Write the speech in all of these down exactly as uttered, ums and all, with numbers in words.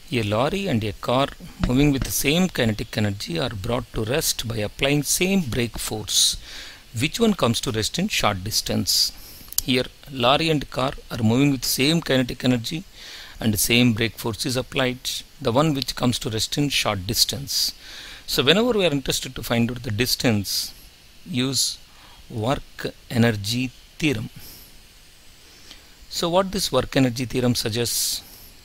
A lorry and a car moving with the same kinetic energy are brought to rest by applying same brake force. Which one comes to rest in short distance? Here lorry and car are moving with same kinetic energy and the same brake force is applied. The one which comes to rest in short distance. So whenever we are interested to find out the distance, use work energy theorem. So what this work energy theorem suggests?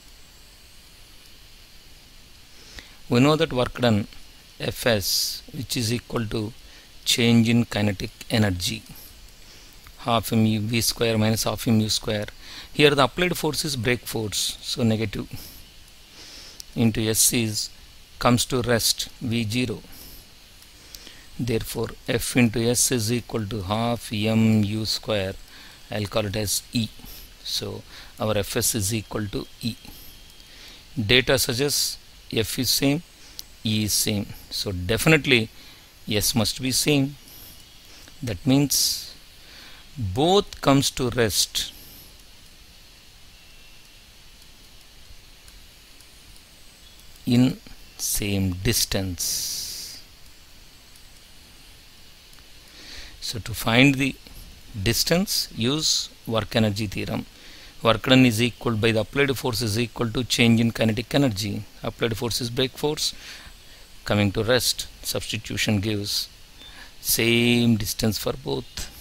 We know that work done Fs, which is equal to change in kinetic energy, half mu v square minus half mu square. Here the applied force is brake force, so negative, into S is comes to rest v zero. Therefore F into S is equal to half mu square. I'll call it as E. So our Fs is equal to E. Data suggests F is same, E is same. So definitely S must be same. That means both comes to rest in same distance. So to find the distance, use work energy theorem. Work done is equal by the applied force is equal to change in kinetic energy. Applied force is brake force. Coming to rest, substitution gives same distance for both.